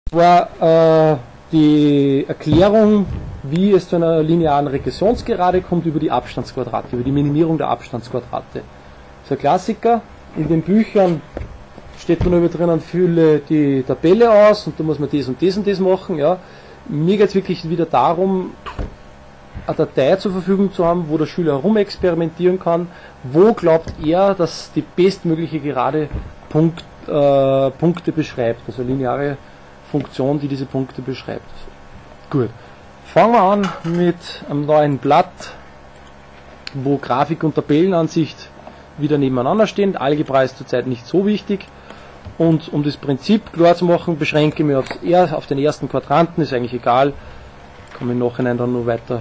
war die Erklärung, wie es zu einer linearen Regressionsgerade kommt, über die Abstandsquadrate, über die Minimierung der Abstandsquadrate. Das ist ein Klassiker. In den Büchern steht dann über drinnen, fülle die Tabelle aus und da muss man das und das und das machen. Ja. Mir geht es wirklich wieder darum, eine Datei zur Verfügung zu haben, wo der Schüler herumexperimentieren kann, wo glaubt er, dass die bestmögliche Gerade Punkte beschreibt, also lineare Funktion, die diese Punkte beschreibt. Gut, fangen wir an mit einem neuen Blatt, wo Grafik und Tabellenansicht wieder nebeneinander stehen. Algebra ist zurzeit nicht so wichtig. Und um das Prinzip klar zu machen, beschränke ich mich auf den ersten Quadranten, ist eigentlich egal, kann mich im Nachhinein dann nur weiter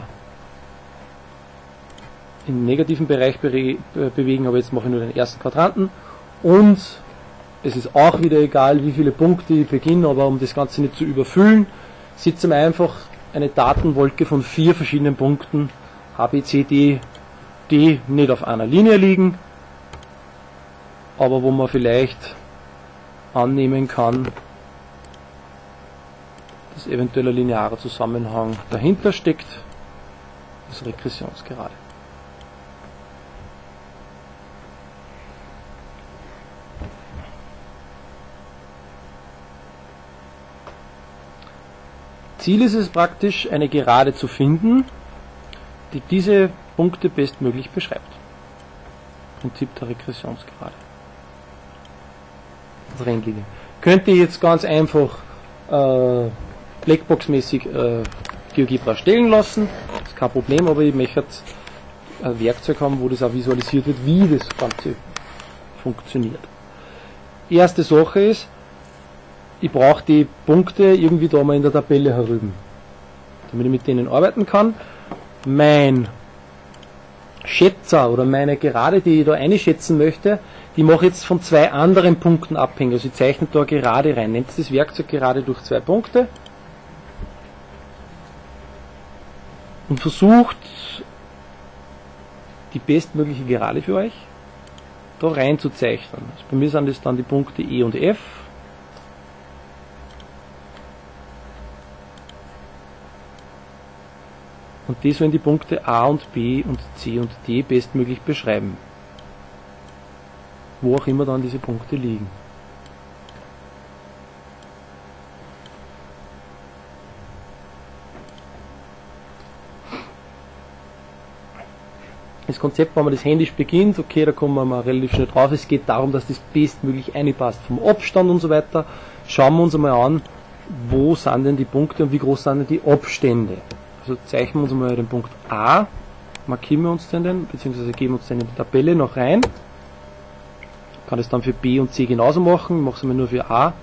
im negativen Bereich bewegen, aber jetzt mache ich nur den ersten Quadranten. Und es ist auch wieder egal, wie viele Punkte ich beginne, aber um das Ganze nicht zu überfüllen, setzen wir einfach eine Datenwolke von 4 verschiedenen Punkten A, B, C, D, die nicht auf einer Linie liegen, aber wo man vielleicht annehmen kann, dass eventuell ein linearer Zusammenhang dahinter steckt, das Regressionsgerade. Ziel ist es praktisch, eine Gerade zu finden, die diese Punkte bestmöglich beschreibt. Prinzip der Regressionsgerade. Das Rennlinie. Könnt ihr jetzt ganz einfach Blackbox-mäßig GeoGebra stellen lassen, das ist kein Problem, aber ich möchte ein Werkzeug haben, wo das auch visualisiert wird, wie das Ganze funktioniert. Erste Sache ist, ich brauche die Punkte irgendwie da mal in der Tabelle herüben, damit ich mit denen arbeiten kann. Mein Schätzer oder meine Gerade, die ich da einschätzen möchte, die mache ich jetzt von 2 anderen Punkten abhängig. Also ich zeichne da Gerade rein. Nennt das Werkzeug Gerade durch 2 Punkte und versucht die bestmögliche Gerade für euch da rein zu zeichnen. Also bei mir sind das dann die Punkte E und F. Und die sollen die Punkte A und B und C und D bestmöglich beschreiben. Wo auch immer dann diese Punkte liegen. Das Konzept, wenn man das händisch beginnt, okay, da kommen wir mal relativ schnell drauf. Es geht darum, dass das bestmöglich einpasst vom Abstand und so weiter. Schauen wir uns einmal an, wo sind denn die Punkte und wie groß sind denn die Abstände. Also zeichnen wir uns mal den Punkt A, markieren wir uns den, beziehungsweise geben uns den in die Tabelle noch rein. Ich kann das dann für B und C genauso machen, ich mache es einmal nur für A.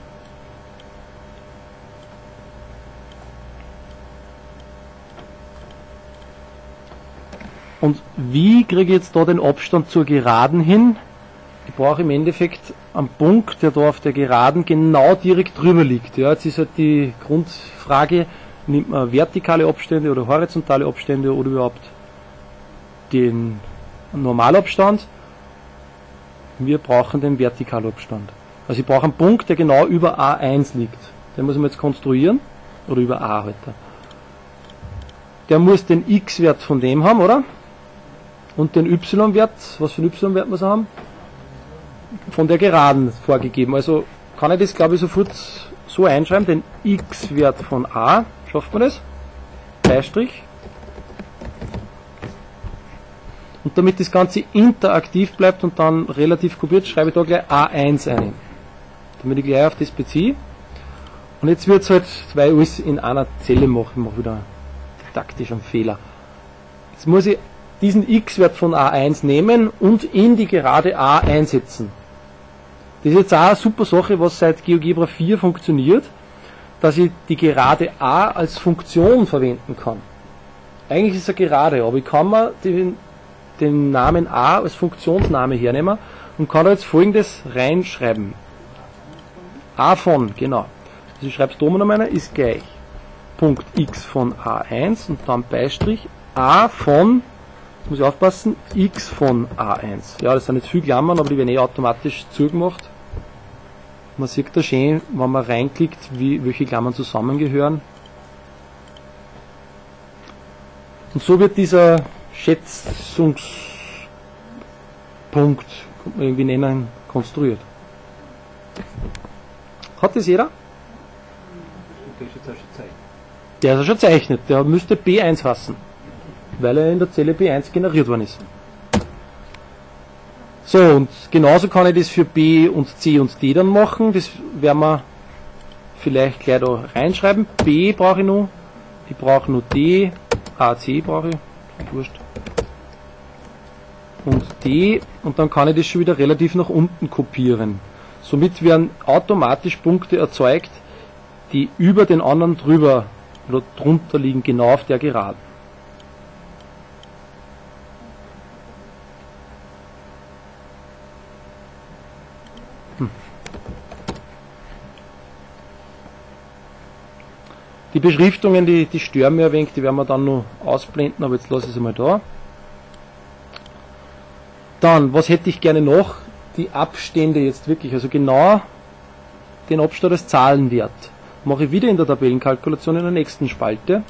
Und wie kriege ich jetzt da den Abstand zur Geraden hin? Ich brauche im Endeffekt einen Punkt, der da auf der Geraden genau direkt drüber liegt. Ja, jetzt ist halt die Grundfrage, nimmt man vertikale Abstände oder horizontale Abstände oder überhaupt den Normalabstand. Wir brauchen den Vertikalabstand. Also ich brauche einen Punkt, der genau über A1 liegt. Den muss man jetzt konstruieren. Oder über A halt. Der muss den X-Wert von dem haben, oder? Und den Y-Wert, was für einen Y-Wert muss er haben? Von der Geraden vorgegeben. Also kann ich das, glaube ich, sofort so einschreiben, den X-Wert von A. Schafft man das? Beistrich. Und damit das Ganze interaktiv bleibt und dann relativ kopiert, schreibe ich da gleich A1 ein. Damit ich gleich auf das beziehe. Und jetzt wird es halt, weil ich alles in einer Zelle mache, ich mache wieder taktisch einen Fehler. Jetzt muss ich diesen X-Wert von A1 nehmen und in die Gerade A einsetzen. Das ist jetzt auch eine super Sache, was seit GeoGebra 4 funktioniert, dass ich die Gerade A als Funktion verwenden kann. Eigentlich ist es eine Gerade, aber ich kann mir den Namen A als Funktionsname hernehmen und kann da jetzt folgendes reinschreiben. A von, genau. Also ich schreibe es da mal noch ist gleich Punkt X von A1 und dann Beistrich A von, muss ich aufpassen, X von A1. Ja, das sind jetzt viele Klammern, aber die werden automatisch zugemacht. Man sieht da schön, wenn man reinklickt, welche Klammern zusammengehören. Und so wird dieser Schätzungspunkt, kann man irgendwie nennen, konstruiert. Hat das jeder? Der ist ja schon zeichnet, der müsste B1 hassen, weil er in der Zelle B1 generiert worden ist. So, und genauso kann ich das für B und C und D dann machen. Das werden wir vielleicht gleich da reinschreiben. B brauche ich noch, ich brauche nur D, A, C brauche ich, wurscht. Und D, und dann kann ich das schon wieder relativ nach unten kopieren. Somit werden automatisch Punkte erzeugt, die über den anderen drüber oder drunter liegen, genau auf der Geraden. Die Beschriftungen, die stören mir ein wenig, die werden wir dann noch ausblenden, aber jetzt lasse ich sie mal da. Dann, was hätte ich gerne noch? Die Abstände jetzt wirklich, also genau den Abstand als Zahlenwert. Mache ich wieder in der Tabellenkalkulation in der nächsten Spalte.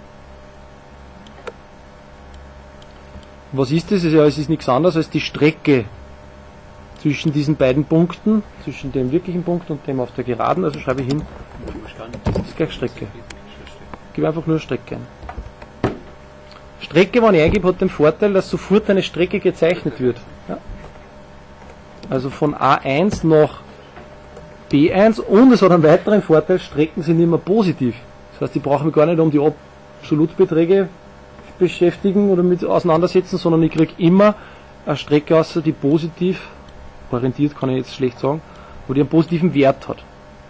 Was ist das? Ja, es ist nichts anderes als die Strecke zwischen diesen beiden Punkten, zwischen dem wirklichen Punkt und dem auf der Geraden, also schreibe ich hin, das ist gleich Strecke. Ich gebe einfach nur Strecke ein. Strecke, wenn ich eingebe, hat den Vorteil, dass sofort eine Strecke gezeichnet wird. Ja. Also von A1 nach B1, und es hat einen weiteren Vorteil, Strecken sind immer positiv. Das heißt, ich brauche mich gar nicht um die Absolutbeträge beschäftigen oder mit auseinandersetzen, sondern ich kriege immer eine Strecke aus, die positiv orientiert, kann ich jetzt schlecht sagen, wo die einen positiven Wert hat.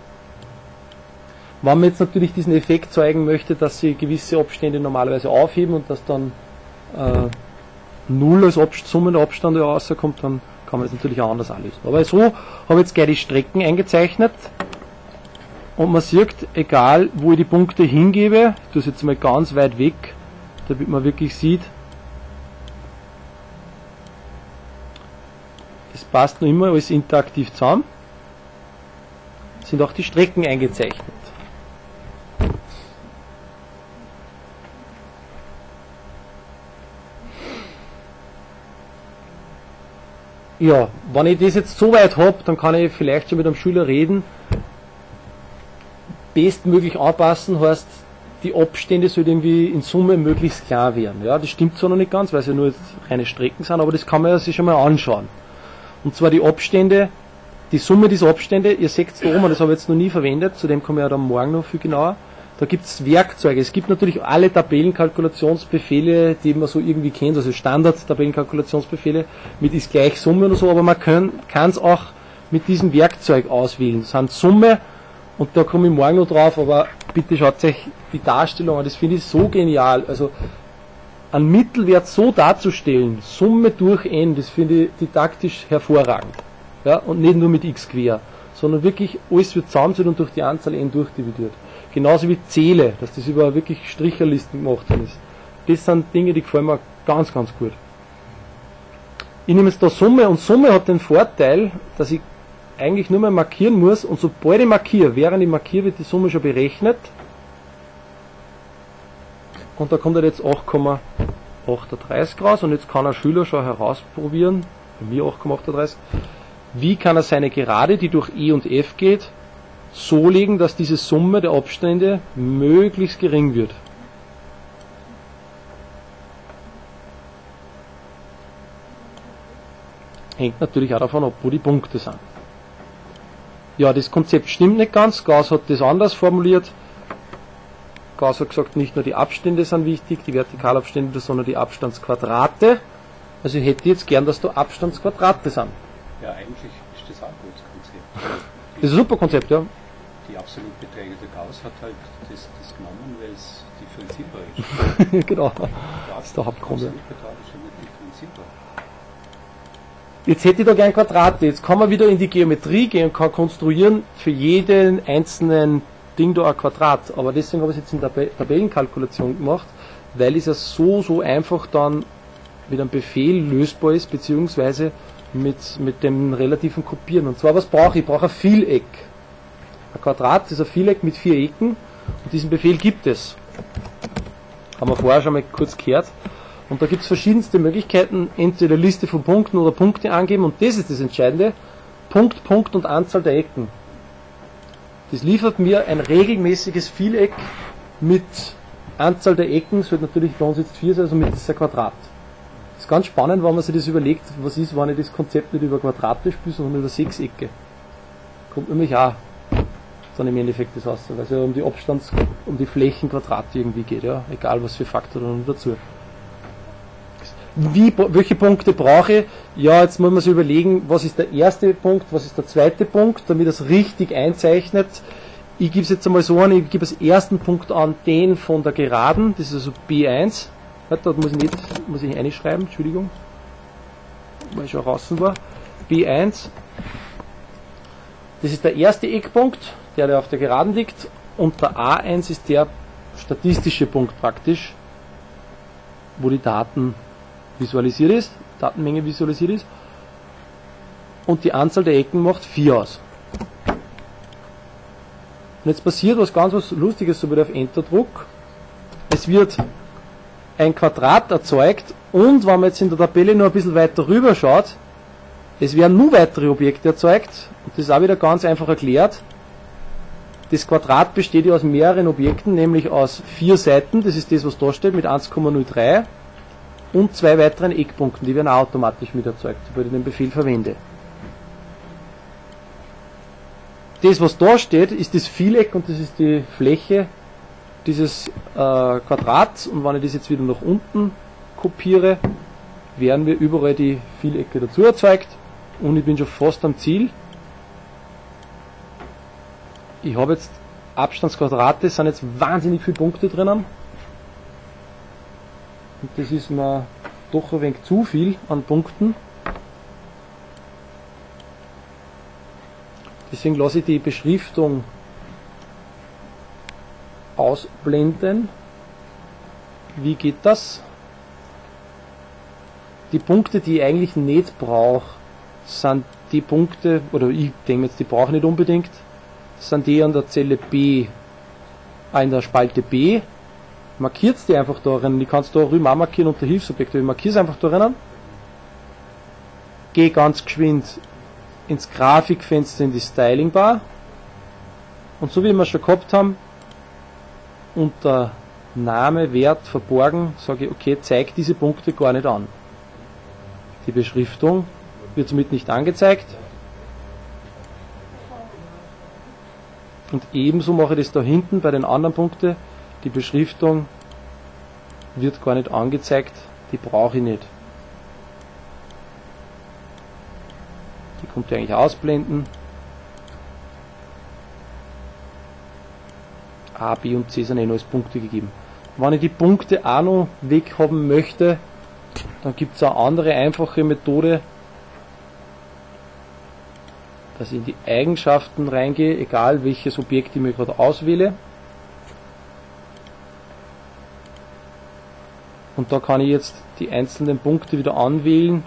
Wenn man jetzt natürlich diesen Effekt zeigen möchte, dass sie gewisse Abstände normalerweise aufheben und dass dann 0 als Summe der Abstand rauskommt, dann kann man das natürlich auch anders anlesen. Aber so habe ich jetzt gleich die Strecken eingezeichnet und man sieht, egal wo ich die Punkte hingebe, ich tue es jetzt mal ganz weit weg, damit man wirklich sieht, es passt noch immer alles interaktiv zusammen, sind auch die Strecken eingezeichnet. Ja, wenn ich das jetzt so weit habe, dann kann ich vielleicht schon mit einem Schüler reden. Bestmöglich anpassen heißt, die Abstände sollen irgendwie in Summe möglichst klar werden. Ja, das stimmt zwar noch nicht ganz, weil es ja nur reine Strecken sind, aber das kann man sich schon mal anschauen. Und zwar die Abstände, die Summe dieser Abstände, ihr seht es da oben, das habe ich jetzt noch nie verwendet, zu dem kommen wir ja dann morgen noch viel genauer. Da gibt es Werkzeuge. Es gibt natürlich alle Tabellenkalkulationsbefehle, die man so irgendwie kennt, also Standard-Tabellenkalkulationsbefehle mit ist gleich Summe oder so, aber man kann es auch mit diesem Werkzeug auswählen. Das sind Summe, und da komme ich morgen noch drauf, aber bitte schaut euch die Darstellung an, das finde ich so genial. Also einen Mittelwert so darzustellen, Summe durch n, das finde ich didaktisch hervorragend. Ja, und nicht nur mit x quer, sondern wirklich alles wird zusammengezählt und durch die Anzahl n durchdividiert. Genauso wie Zähle, dass das über wirklich Stricherlisten gemacht worden ist. Das sind Dinge, die gefallen mir ganz, ganz gut. Ich nehme jetzt da Summe, und Summe hat den Vorteil, dass ich eigentlich nur mehr markieren muss, und sobald ich markiere, während ich markiere, wird die Summe schon berechnet. Und da kommt halt jetzt 8,38 raus, und jetzt kann ein Schüler schon herausprobieren, bei mir 8,38, wie kann er seine Gerade, die durch E und F geht, so legen, dass diese Summe der Abstände möglichst gering wird. Hängt natürlich auch davon ab, wo die Punkte sind. Ja, das Konzept stimmt nicht ganz. Gauss hat das anders formuliert. Gauss hat gesagt, nicht nur die Abstände sind wichtig, die Vertikalabstände, sondern die Abstandsquadrate. Also ich hätte jetzt gern, dass da Abstandsquadrate sind. Ja, eigentlich ist das auch ein gutes Konzept. Das ist ein super Konzept, ja. Die Absolutbeträge der Gauss hat halt das genommen, weil es differenzierbar ist. Genau, das ist der Hauptgrund. Der Absolutbetrag ist ja nicht differenzierbar. Jetzt hätte ich da gern Quadrate. Jetzt kann man wieder in die Geometrie gehen und kann konstruieren für jeden einzelnen Ding da ein Quadrat. Aber deswegen habe ich es jetzt in der Tabellenkalkulation gemacht, weil es ja so einfach dann mit einem Befehl lösbar ist, beziehungsweise mit dem relativen Kopieren. Und zwar, was brauche ich? Ich brauche ein Vieleck. Ein Quadrat ist ein Viereck mit 4 Ecken und diesen Befehl gibt es. Haben wir vorher schon mal kurz gehört. Und da gibt es verschiedenste Möglichkeiten, entweder Liste von Punkten oder Punkte angeben und das ist das Entscheidende. Punkt, Punkt und Anzahl der Ecken. Das liefert mir ein regelmäßiges Vieleck mit Anzahl der Ecken, sollte natürlich bei uns jetzt 4 sein, also mit dieser Quadrat. Das ist ganz spannend, wenn man sich das überlegt, was ist, wenn ich das Konzept nicht über Quadrate spiele, sondern über Sechsecke. Kommt nämlich auch dann im Endeffekt das aus, weil es ja um die Flächenquadrate irgendwie geht, ja, egal was für Faktor dann dazu. Welche Punkte brauche ich? Ja, jetzt muss man sich überlegen, was ist der erste Punkt, was ist der zweite Punkt, damit das richtig einzeichnet. Ich gebe es jetzt einmal so an, ich gebe als ersten Punkt an den von der Geraden, das ist also B1. Da muss ich einschreiben, Entschuldigung, weil ich schon draußen war. B1, das ist der erste Eckpunkt, der auf der Geraden liegt, und der A1 ist der statistische Punkt praktisch, wo die Datenmenge visualisiert ist, und die Anzahl der Ecken macht 4 aus. Und jetzt passiert was Lustiges, so wie auf Enter druck. Es wird ein Quadrat erzeugt und wenn man jetzt in der Tabelle noch ein bisschen weiter rüber schaut, es werden nur weitere Objekte erzeugt und das ist auch wieder ganz einfach erklärt. Das Quadrat besteht ja aus mehreren Objekten, nämlich aus 4 Seiten, das ist das, was da steht, mit 1,03 und 2 weiteren Eckpunkten, die werden auch automatisch mit erzeugt, sobald ich den Befehl verwende. Das, was da steht, ist das Vieleck und das ist die Fläche dieses Quadrats, und wenn ich das jetzt wieder nach unten kopiere, werden wir überall die Vielecke dazu erzeugt und ich bin schon fast am Ziel. Ich habe jetzt Abstandsquadrate, es sind jetzt wahnsinnig viele Punkte drinnen und das ist mir doch ein wenig zu viel an Punkten. Deswegen lasse ich die Beschriftung ausblenden. Wie geht das? Die Punkte, die ich eigentlich nicht brauche, sind die Punkte, oder ich denke jetzt, die brauche ich nicht unbedingt, sind die an der Zelle B, in der Spalte B. Markiert die einfach da rein. Ich kann es da rüben auch markieren unter Hilfsobjekte. Ich markiere es einfach da rein. Gehe ganz geschwind ins Grafikfenster in die Styling Bar und so wie wir schon gehabt haben, unter Name, Wert, verborgen, sage ich, okay, zeigt diese Punkte gar nicht an. Die Beschriftung wird somit nicht angezeigt und ebenso mache ich das da hinten bei den anderen Punkten, die Beschriftung wird gar nicht angezeigt, die brauche ich nicht. Die kommt ja eigentlich ausblenden. A, B und C sind eh noch als Punkte gegeben. Wenn ich die Punkte auch noch weg haben möchte, dann gibt es eine andere einfache Methode, dass ich in die Eigenschaften reingehe, egal welches Objekt ich mir gerade auswähle. Und da kann ich jetzt die einzelnen Punkte wieder anwählen.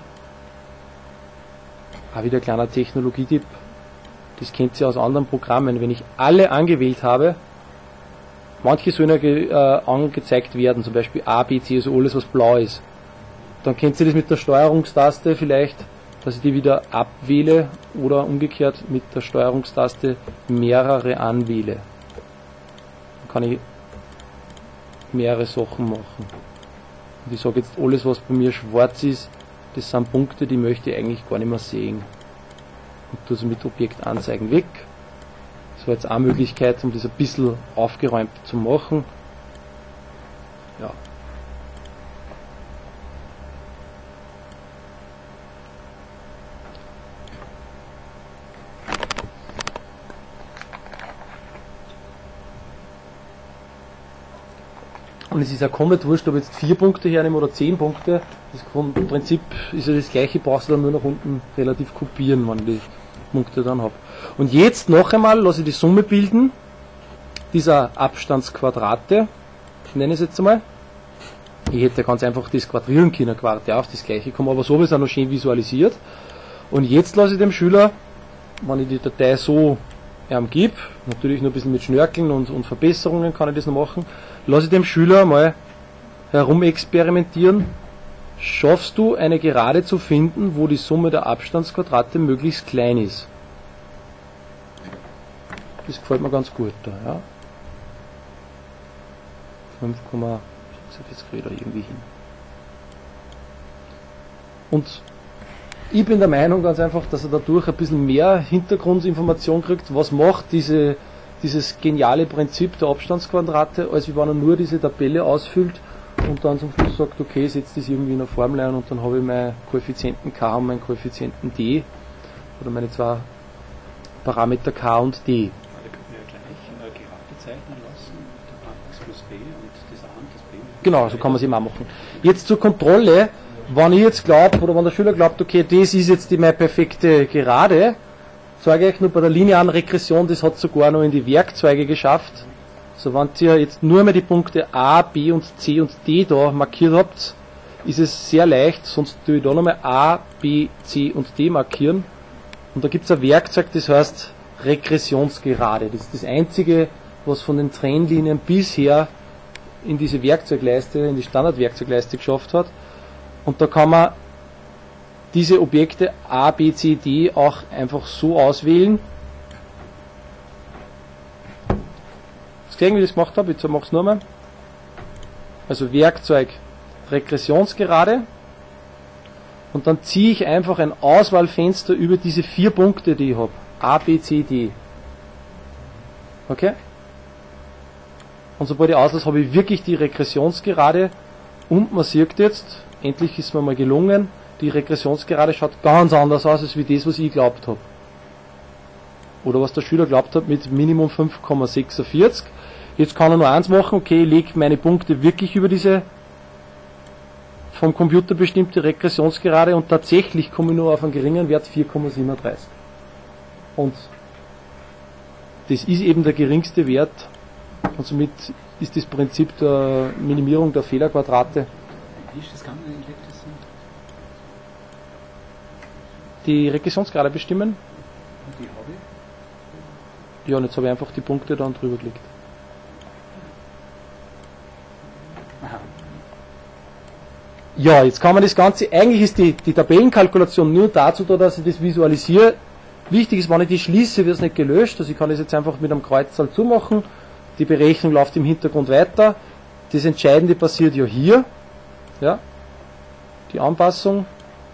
Auch wieder ein kleiner Technologietipp. Das kennt ihr aus anderen Programmen. Wenn ich alle angewählt habe, manche sollen ja angezeigt werden, zum Beispiel A, B, C, also alles was blau ist. Dann kennt ihr das mit der Steuerungstaste vielleicht, dass ich die wieder abwähle oder umgekehrt mit der Steuerungstaste mehrere anwähle. Dann kann ich mehrere Sachen machen. Und ich sage jetzt, alles was bei mir schwarz ist, das sind Punkte, die möchte ich eigentlich gar nicht mehr sehen. Und tue sie mit Objekt anzeigen weg. Das war jetzt eine Möglichkeit, um das ein bisschen aufgeräumt zu machen. Ja. Und es ist ja komplett wurscht, ob ich jetzt 4 Punkte hernehme oder 10 Punkte. Im Prinzip ist ja das gleiche, brauchst du dann nur nach unten relativ kopieren, wenn ich die Punkte dann habe. Und jetzt noch einmal lasse ich die Summe bilden, dieser Abstandsquadrate, ich nenne es jetzt einmal. Ich hätte ganz einfach das quadrieren können, Quadrat auf das gleiche kommen, aber so ist es auch noch schön visualisiert. Und jetzt lasse ich dem Schüler, wenn ich die Datei so gebe, natürlich nur ein bisschen mit Schnörkeln und Verbesserungen kann ich das noch machen, lasse ich dem Schüler mal herumexperimentieren. Schaffst du eine Gerade zu finden, wo die Summe der Abstandsquadrate möglichst klein ist? Das gefällt mir ganz gut da, ja. 5, jetzt kriege ich da irgendwie hin. Und ich bin der Meinung ganz einfach, dass er dadurch ein bisschen mehr Hintergrundinformation kriegt, was macht dieses geniale Prinzip der Abstandsquadrate, als wenn er nur diese Tabelle ausfüllt und dann zum Schluss sagt, okay, setze das irgendwie in eine Formel ein und dann habe ich meinen Koeffizienten k und meinen Koeffizienten d oder meine zwei Parameter k und d. Da könnte man ja gleich gerade zeichnen lassen, der x plus b und dieser Hand das b. Genau, so kann man es immer machen. Jetzt zur Kontrolle, wenn ich jetzt glaube, oder wenn der Schüler glaubt, okay, das ist jetzt meine perfekte Gerade, sage ich nur bei der linearen Regression, das hat sogar noch in die Werkzeuge geschafft. So, wenn ihr jetzt nur mehr die Punkte A, B und C und D da markiert habt, ist es sehr leicht, sonst tue ich da nochmal A, B, C und D markieren. Und da gibt es ein Werkzeug, das heißt Regressionsgerade. Das ist das einzige, was von den Trennlinien bisher in diese Werkzeugleiste, in die Standardwerkzeugleiste geschafft hat. Und da kann man diese Objekte A, B, C, D auch einfach so auswählen. Jetzt gesehen, wie ich das gemacht habe, jetzt mache ich es nochmal. Also Werkzeug Regressionsgerade. Und dann ziehe ich einfach ein Auswahlfenster über diese 4 Punkte, die ich habe. A, B, C, D. Okay? Und sobald ich auslasse, habe ich wirklich die Regressionsgerade. Und man sieht jetzt, endlich ist mir mal gelungen, die Regressionsgerade schaut ganz anders aus, als wie das, was ich glaubt habe. Oder was der Schüler glaubt hat mit Minimum 5,46. Jetzt kann er nur eins machen, okay, ich lege meine Punkte wirklich über diese vom Computer bestimmte Regressionsgerade und tatsächlich komme ich nur auf einen geringen Wert 4,37. Und das ist eben der geringste Wert und somit ist das Prinzip der Minimierung der Fehlerquadrate. Wie ist das Ganze eigentlich? Die Regressionsgerade bestimmen. Und die habe ich? Ja, und jetzt habe ich einfach die Punkte dann drüber gelegt. Aha. Ja, jetzt kann man das Ganze, eigentlich ist die Tabellenkalkulation nur dazu da, dass ich das visualisiere. Wichtig ist, wenn ich die schließe, wird es nicht gelöscht, also ich kann das jetzt einfach mit einem Kreuzzahl zumachen. Die Berechnung läuft im Hintergrund weiter. Das Entscheidende passiert ja hier. Ja, die Anpassung.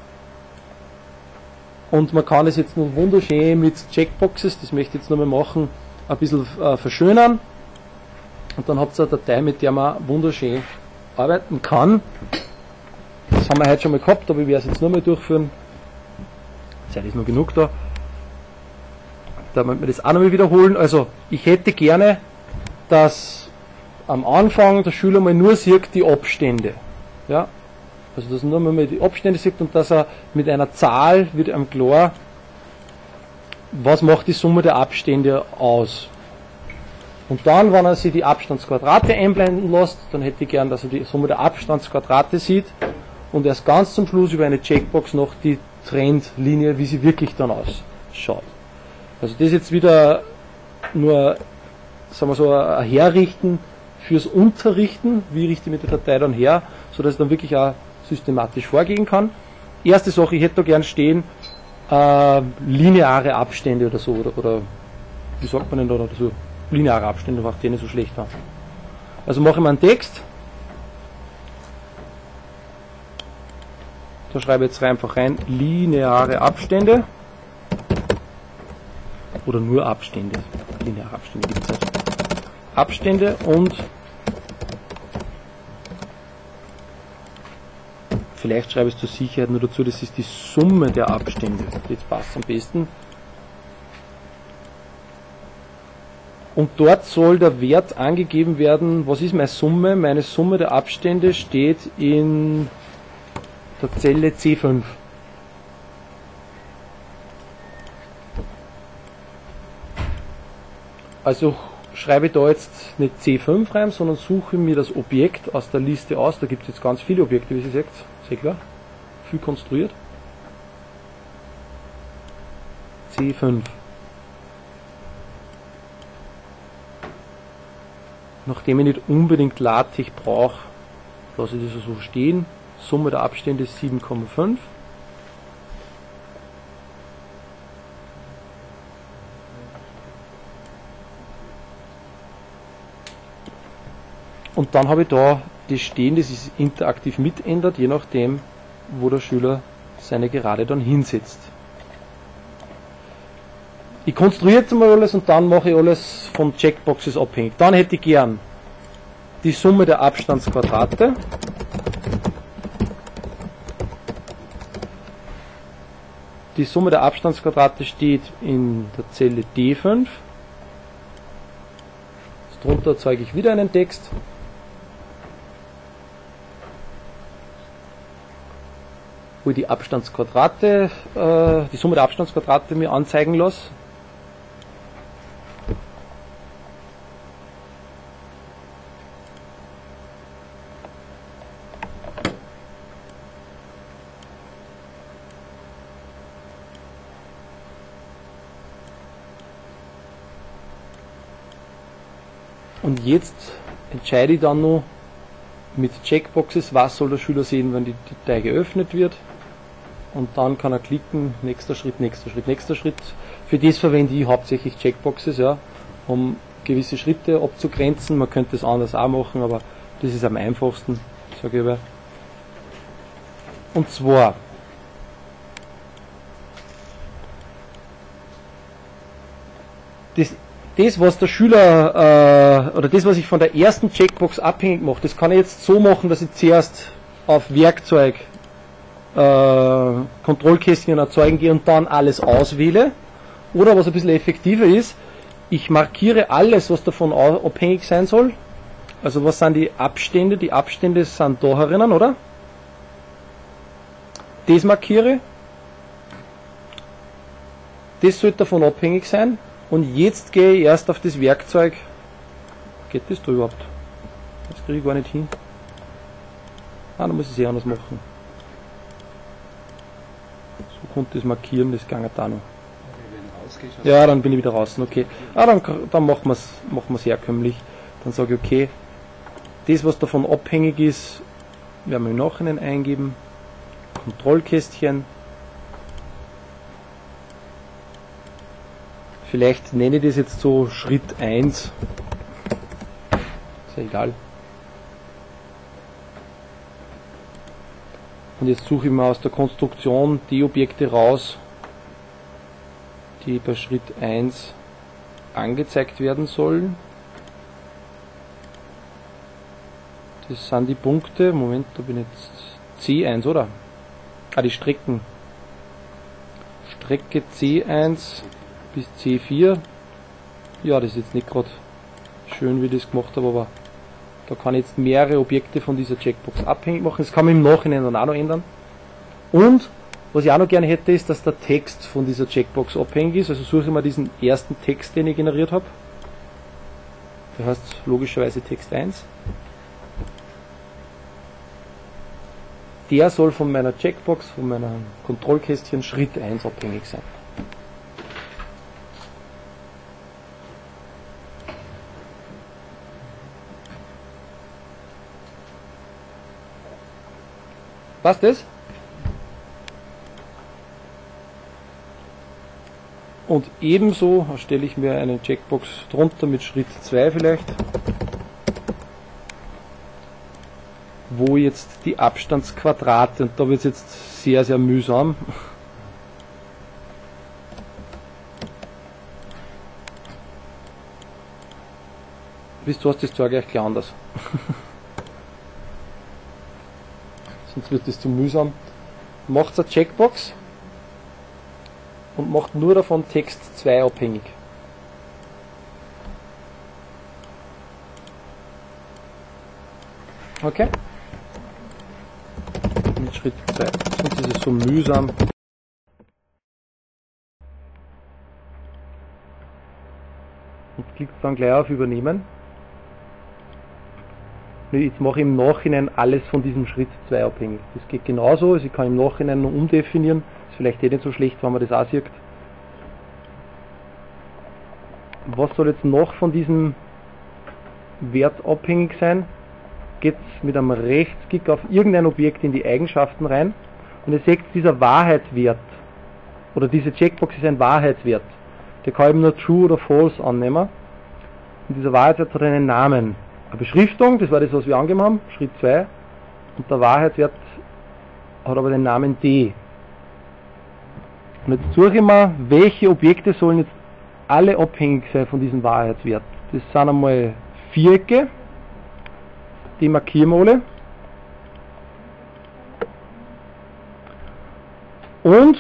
Und man kann es jetzt noch wunderschön mit Checkboxes, das möchte ich jetzt nochmal machen, ein bisschen verschönern. Und dann habt ihr eine Datei, mit der man wunderschön arbeiten kann. Das haben wir heute schon mal gehabt, aber ich werde es jetzt nochmal durchführen. Zeit ist noch genug da. Damit wir das auch nochmal wiederholen. Also, ich hätte gerne, dass am Anfang der Schüler mal nur sieht die Abstände. Ja? Also, dass er nur mal die Abstände sieht und dass er mit einer Zahl wird einem klar, was macht die Summe der Abstände aus. Und dann, wenn er sich die Abstandsquadrate einblenden lässt, dann hätte ich gern, dass er die Summe der Abstandsquadrate sieht und erst ganz zum Schluss über eine Checkbox noch die Trendlinie, wie sie wirklich dann ausschaut. Also das ist jetzt wieder nur, sagen wir so, ein Herrichten fürs Unterrichten, wie richte ich mit der Datei dann her, sodass ich dann wirklich auch systematisch vorgehen kann. Erste Sache, ich hätte da gern stehen, lineare Abstände oder so, oder wie sagt man denn da dazu? Lineare Abstände, macht die nicht so schlecht an. Also mache ich mal einen Text. Da schreibe ich jetzt einfach rein, lineare Abstände. Oder nur Abstände. Lineare Abstände gibt es nicht. Abstände und vielleicht schreibe ich es zur Sicherheit nur dazu, das ist die Summe der Abstände. Jetzt passt es am besten. Und dort soll der Wert angegeben werden, was ist meine Summe? Meine Summe der Abstände steht in der Zelle C5. Also schreibe ich da jetzt nicht C5 rein, sondern suche mir das Objekt aus der Liste aus. Da gibt es jetzt ganz viele Objekte, wie Sie seht. Sehr klar. Viel konstruiert. C5. nachdem ich nicht unbedingt LaTeX brauche, lasse ich das so stehen. Summe der Abstände ist 7,5. Und dann habe ich da das stehen, das ist interaktiv mitändert, je nachdem, wo der Schüler seine Gerade dann hinsetzt. Ich konstruiere jetzt mal alles und dann mache ich alles von Checkboxes abhängig. Dann hätte ich gern die Summe der Abstandsquadrate. Die Summe der Abstandsquadrate steht in der Zelle D5. Darunter erzeuge ich wieder einen Text. Wo ich die Abstandsquadrate, die Summe der Abstandsquadrate mir anzeigen lasse. Und jetzt entscheide ich dann noch mit Checkboxes, was soll der Schüler sehen, wenn die Datei geöffnet wird. Und dann kann er klicken, nächster Schritt, nächster Schritt, nächster Schritt. Für das verwende ich hauptsächlich Checkboxes, ja, um gewisse Schritte abzugrenzen. Man könnte es anders auch machen, aber das ist am einfachsten, sage ich aber. Und zwar das, was der Schüler oder das, was ich von der ersten Checkbox abhängig mache, das kann ich jetzt so machen, dass ich zuerst auf Werkzeug Kontrollkästchen erzeugen gehe und dann alles auswähle. Oder was ein bisschen effektiver ist, ich markiere alles, was davon abhängig sein soll. Also was sind die Abstände? Die Abstände sind da herinnen, oder? Das markiere. Das sollte davon abhängig sein. Und jetzt gehe ich erst auf das Werkzeug. Geht das da überhaupt? Das kriege ich gar nicht hin. Ah, dann muss ich es anders machen. So konnte ich es markieren, das ging da noch. Ja, dann bin ich wieder draußen, okay. Ah, dann machen wir es herkömmlich. Dann sage ich, okay, das, was davon abhängig ist, werden wir im Nachhinein eingeben. Kontrollkästchen. Vielleicht nenne ich das jetzt so Schritt 1. Ist ja egal. Und jetzt suche ich mal aus der Konstruktion die Objekte raus, die bei Schritt 1 angezeigt werden sollen. Das sind die Punkte, Moment, da bin ich jetzt C1, oder? Ah, die Strecken. Strecke C1 bis C4. Ja, das ist jetzt nicht gerade schön, wie ich das gemacht habe, aber da kann ich jetzt mehrere Objekte von dieser Checkbox abhängig machen. Das kann man im Nachhinein dann auch noch ändern. Und was ich auch noch gerne hätte, ist, dass der Text von dieser Checkbox abhängig ist. Also suche ich mal diesen ersten Text, den ich generiert habe. Der heißt logischerweise Text 1. Der soll von meiner Checkbox, von meinem Kontrollkästchen Schritt 1 abhängig sein. Passt das? Und ebenso erstelle ich mir eine Checkbox drunter mit Schritt 2 vielleicht, wo jetzt die Abstandsquadrate, und da wird es jetzt sehr, sehr mühsam. Wisst ihr was, das zeige ich euch gleich anders. Sonst wird das zu mühsam. Macht eine Checkbox und macht nur davon Text 2 abhängig. Okay? Mit Schritt 2. Sonst ist es so mühsam. Und klickt dann gleich auf Übernehmen. Jetzt mache ich im Nachhinein alles von diesem Schritt 2 abhängig. Das geht genauso, also ich kann im Nachhinein noch umdefinieren. Ist vielleicht nicht so schlecht, wenn man das auch sieht. Was soll jetzt noch von diesem wertabhängig sein, geht mit einem Rechtsklick auf irgendein Objekt in die Eigenschaften rein und ihr seht, dieser Wahrheitswert oder diese Checkbox ist ein Wahrheitswert. Der kann eben nur True oder False annehmen. Und dieser Wahrheitswert hat einen Namen. Eine Beschriftung, das war das, was wir angegeben haben, Schritt 2. Und der Wahrheitswert hat aber den Namen D. Und jetzt suche ich mal, welche Objekte sollen jetzt alle abhängig sein von diesem Wahrheitswert. Das sind einmal Vierecke, die markieren wir alle. Und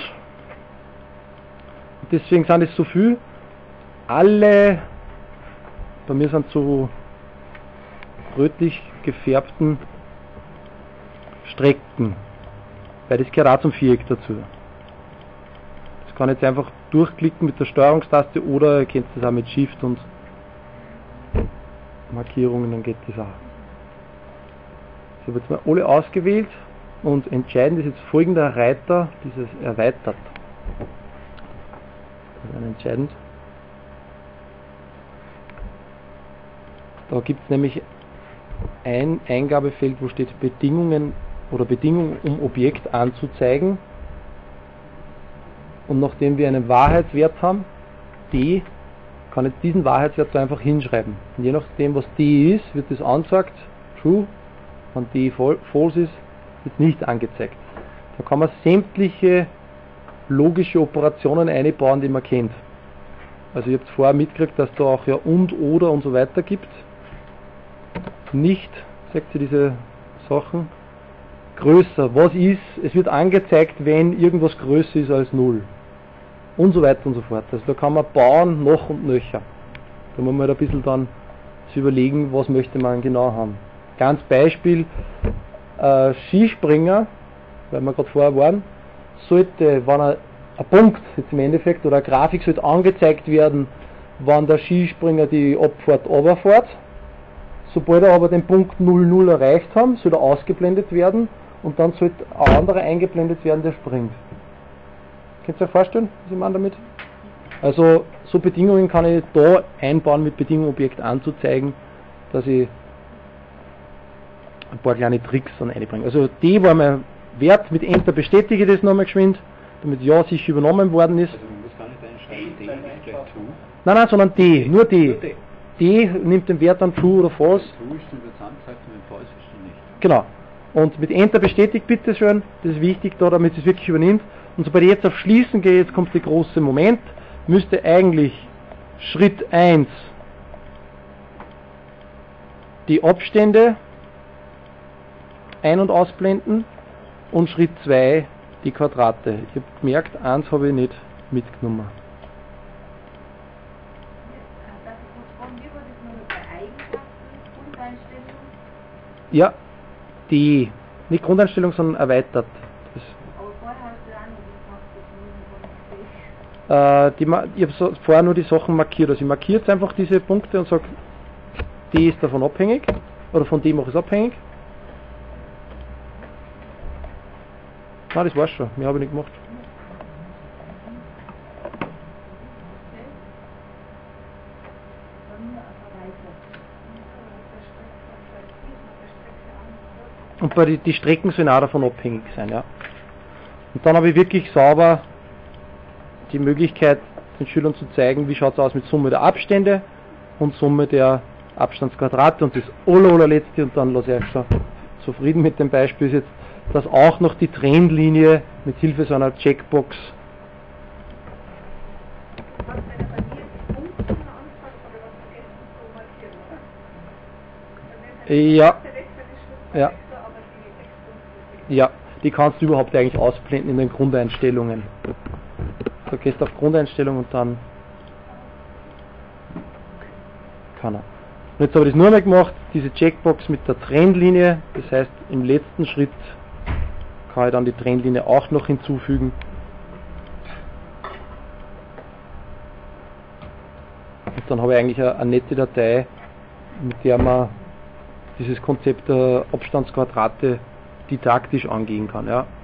deswegen sind es so viel, alle, bei mir sind so rötlich gefärbten Strecken, weil das gehört auch zum Viereck dazu. Das kann ich jetzt einfach durchklicken mit der Steuerungstaste oder ihr könnt das auch mit Shift und Markierungen, dann geht das auch. Ich habe jetzt mal alle ausgewählt und entscheidend ist jetzt folgender Reiter, dieses erweitert. Das ist dann entscheidend. Da gibt es nämlich ein Eingabefeld, wo steht Bedingungen oder Bedingungen, um Objekt anzuzeigen. Und nachdem wir einen Wahrheitswert haben, D, kann ich diesen Wahrheitswert so einfach hinschreiben. Und je nachdem, was D ist, wird das angezeigt, True, wenn D False ist, wird nicht angezeigt. Da kann man sämtliche logische Operationen einbauen, die man kennt. Also ihr habt vorher mitgekriegt, dass da auch ja und, oder und so weiter gibt. Nicht, sagt ihr diese Sachen, größer, was ist, es wird angezeigt, wenn irgendwas größer ist als 0. Und so weiter und so fort. Also da kann man bauen, noch und nöcher. Da muss man halt ein bisschen dann sich überlegen, was möchte man genau haben. Ganz Beispiel, Skispringer, weil wir gerade vorher waren, sollte, wenn ein Punkt jetzt im Endeffekt oder eine Grafik sollte angezeigt werden, wann der Skispringer die Abfahrt runterfährt. Sobald er aber den Punkt 00 erreicht haben, soll er ausgeblendet werden und dann sollte ein anderer eingeblendet werden, der springt. Könnt ihr euch vorstellen, was ich meine damit? Also so Bedingungen kann ich da einbauen, mit Bedingung Objekt anzuzeigen, dass ich ein paar kleine Tricks dann einbringe. Also D war mein Wert, mit Enter bestätige ich das nochmal geschwind, damit ja sicher übernommen worden ist. Also man muss gar nicht einschreiben, D ist gleich True. Nein, sondern D, nur D. D nimmt den Wert dann True oder False. True ist dann wird es angezeigt und wenn False ist dann nicht. Genau. Und mit Enter bestätigt bitte schön, das ist wichtig da, damit es wirklich übernimmt. Und sobald ich jetzt auf Schließen gehe, jetzt kommt der große Moment, müsste eigentlich Schritt 1 die Abstände ein- und ausblenden und Schritt 2 die Quadrate. Ich habe gemerkt, 1 habe ich nicht mitgenommen. Ja, die, nicht Grundeinstellung, sondern erweitert. Das, Aber vorher hast du auch noch das gemacht, ich habe so vorher nur die Sachen markiert. Also ich markiere jetzt einfach diese Punkte und sage, die ist davon abhängig, oder von dem mache ich es abhängig. Nein, das war's schon, mehr habe ich nicht gemacht. Und bei die Strecken sollen auch davon abhängig sein, ja. Und dann habe ich wirklich sauber die Möglichkeit, den Schülern zu zeigen, wie schaut es aus mit Summe der Abstände und Summe der Abstandsquadrate. Und das allerletzte, und dann lasse ich euch schon zufrieden mit dem Beispiel, ist jetzt, dass auch noch die Trennlinie mit Hilfe so einer Checkbox ja, ja, die kannst du überhaupt eigentlich ausblenden in den Grundeinstellungen. Du gehst auf Grundeinstellungen und dann kann er. Und jetzt habe ich das nur mehr gemacht, diese Checkbox mit der Trennlinie, das heißt im letzten Schritt kann ich dann die Trennlinie auch noch hinzufügen. Und dann habe ich eigentlich eine nette Datei, mit der man dieses Konzept der Abstandsquadrate didaktisch angehen kann. Ja.